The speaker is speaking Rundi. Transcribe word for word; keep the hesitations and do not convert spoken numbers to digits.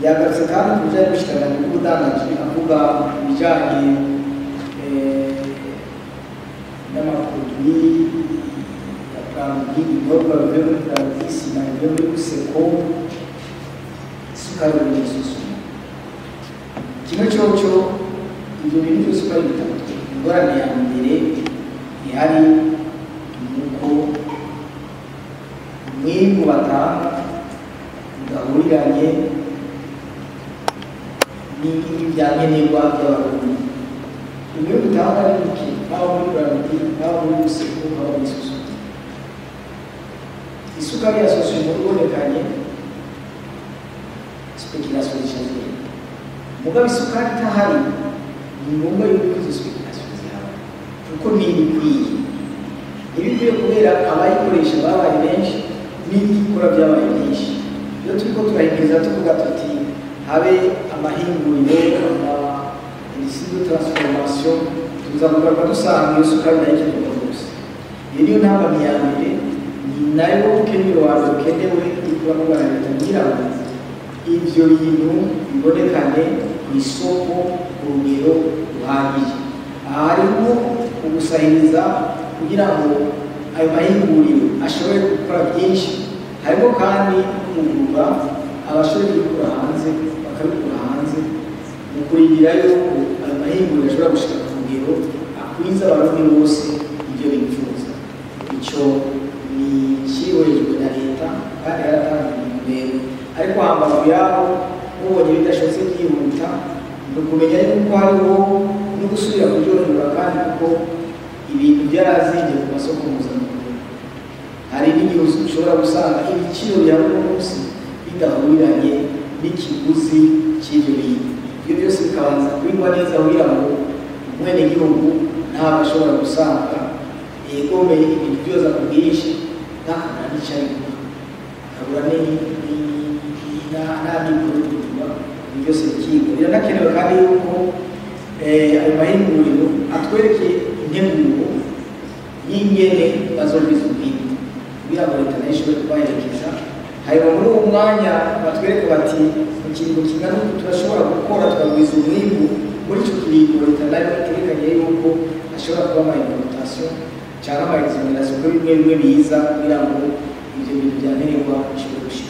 yagarutse kandi ku bijyanye n'umushikiranganji w'ubudandaji avuga ibijyanye n'amaproduwi ibinyobwa bivuye muri Isima bivuye muri Useko, isukari muri isusu. Kimwe cyoco ibyo bintu byose uko ari bitatu, ingorane ya mbere ihari nuko umwimbu batanga udahuriranye n'ibyankenerwa by'abarundi. Umwimbu utanga ari muke, haba muri Bralirwa, haba muri Useko, haba muri isusu. Isukari yasoswe mu rubonekanye speculation zishaje. Mugabe isukari itahari ni ngombwa yuko izo speculation zihaba kuko ni ibikwiye. Ibikwiye kubera abayikoresha babaye benshi n'ibikora byabaye byinshi. Iyo turiko turahimiriza tuvuga tuti habe amahinguriro ama industrie de transformation tuzavuga dusanga iyo sukari nayo ikenewe rwose. Iyo niyo ntambwe ya mbere nayo ukenewe wawe ukenewe ikura mu Rwanda Leta kugira ngo ivyo bintu bibonekane ku isoko ku rugero ruhagije. Aha harimo ubusahiriza kugira ngo ayo mahinguriro ashobore gukora byinshi, harimo kandi kugura abashoboye kubikura hanze bakabikura hanze mu kurindira yuko ayo mahinguriro ashobora gushika ku rugero akwiza abarundi bose ibyo bifuza. Ico ni kiwejwe na Leta kandi yaratanze imbere, ariko hambavu yaho mubonye bidashobotse byihuta ni ukumenya yuko hariho no gusubira kuryoherwa kandi kuko ibintu byarazinze ku masoko mpuzamahanga. Hari n'igihe ushobora gusanga ibiciro bya buri munsi bidahuriranye n'ikiguzi cy'ibyo bintu. Ibyo byose bikabanza kubingwa neza kugira ngo umwenegihugu ntabwo ashobora gusanga yegomeye ibintu byose ku bwinshi ntakabura n'icyo ari gukora, akabura n'abikorekurwa, ibyo byose bikigo. Biranakenewe kandi yuko ayo mahinguriro atwereke integuro y'ingene bazumviza ubwinshi kugira ngo Leta nayo ishobore kubaherekeza. Hanyuma muri uwo mwanya batwereke bati mu kiringo kingana uku turashobora gukora tukagwiza umwimbu muri icyo kiringo. Leta nayo itegekanye yuko ashobora kuba ama importation cyangwa ama exoneration kuri bimwe bimwe biza kugira ngo ibyo bintu byankenerwa bishobore gushika.